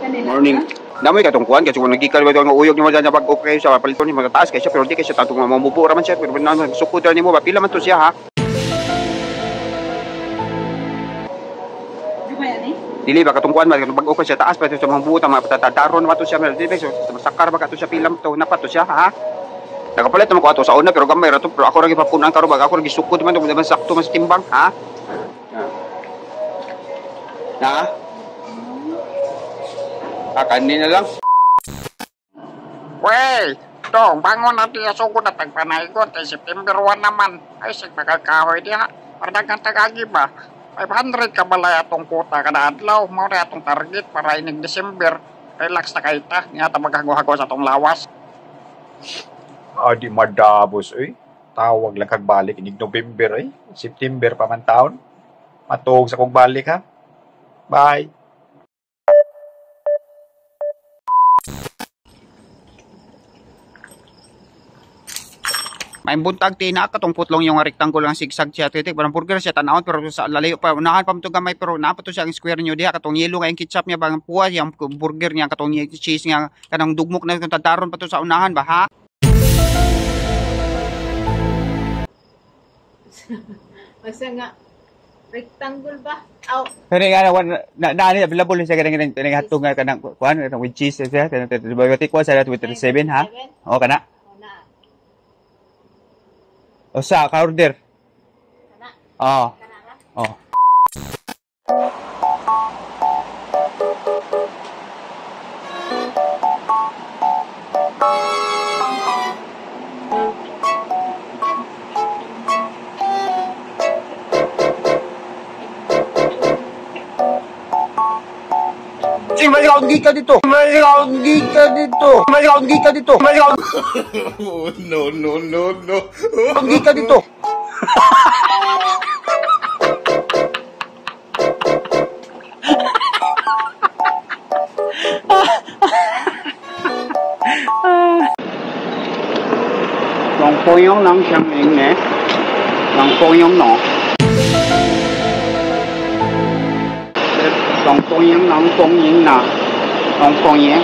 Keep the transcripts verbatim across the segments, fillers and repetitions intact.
Morning. Namoy katungkuan kasi kung nagkikal ba nga uyog ni mo dyan sa pag-okay sa paliton ni magataas kay siya pero di kay siya tatong mamubo raman siya pero na sukod ni mo ba pila man to siya ha. Di ba yan eh? Dili ba katungkuan ba pag-okay siya taas pa to sa mamubo ta matatadaron ba to siya pero di ba so masakar ba ka to siya pila to na pa to siya ha. Nakapalit naman ko ato sa una pero gamay ra to pero ako ra gipapunan karo ba ako ra gisukod man to man sakto man sa timbang ha. Na? Ah, kanina lang. Wey, dong, bangon natin yung sugod na tagpanaygon. Kay September one naman. Ay, sig magkakahoy diha. Pardagang tagagi ba? five hundred ka balay atong kuta kada adlaw. Maura atong target para inig December. Relax na kaita. Nga ta maghago-hago sa atong lawas. Adi madabos, eh. Tawag lang kag balik inig November, eh. September pa man taon. Matuog sa kong balik, ha? Bye. May buntag tina katong putlong yung rectangle ang sigsag siya titik parang burger siya tanawon pero sa lalayo pa unahan pa mo to gamay pero napato siya ang square nyo diha katong yellow nga yung ketchup niya bang puwa yung burger niya katong cheese nga kanang dugmok na kung tadaron pa to sa unahan ba ha. Basta nga rectangle ba? Aw. Pero nga na na na available siya kanang kanang hatong nga kanang kuan with cheese siya kanang tibiotic ko sa with thirty-seven ha. O kana. O sa ka-order. Kana. Oo. Kana ra? Oo. Sing may ikaw gika dito. May ikaw gika dito. May ikaw gika dito. May ikaw. No no no no. Gika dito. Long po yung lang siyang ing eh. Long po yung no. Long po yung lang pong ing na. Long po yung.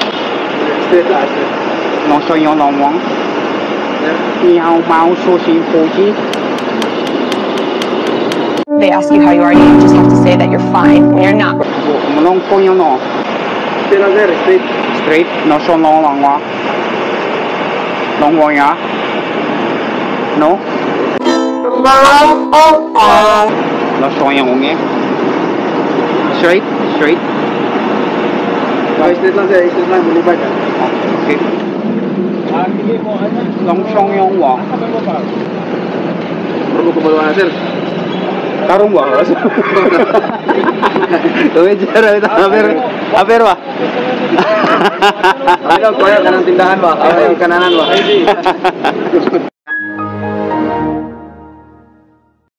Long so yung long wang. Ni hao mao su xin fu ji. They ask you how you are, you just have to say that you're fine when you're not. Long po yung no. Straight. Straight. No so long lang wa. Long wang ya. No? Nó so yung nghe. Straight, straight. Straight lang sir, straight lang boleh baca. Okay. Long song yung wa. Perlu ke bawah sir. Tarong wa. Tuwi jara ito. Aber, aber wa. Ano ko kanan tindahan ba? Ay kananan ba?